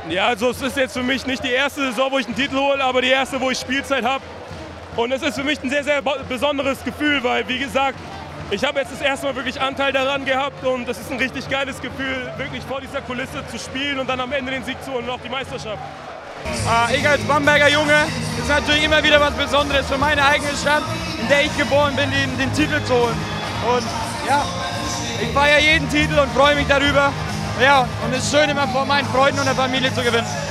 Ja, also es ist jetzt für mich nicht die erste Saison, wo ich einen Titel hole, aber die erste, wo ich Spielzeit habe. Und es ist für mich ein sehr, sehr besonderes Gefühl, weil, wie gesagt, ich habe jetzt das erste Mal wirklich Anteil daran gehabt und es ist ein richtig geiles Gefühl, wirklich vor dieser Kulisse zu spielen und dann am Ende den Sieg zu holen und auch die Meisterschaft. Ich als Bamberger Junge, ist natürlich immer wieder was Besonderes für meine eigene Stadt, in der ich geboren bin, den Titel zu holen. Und ja, ich feiere jeden Titel und freue mich darüber. Ja, und es ist schön, immer vor meinen Freunden und der Familie zu gewinnen.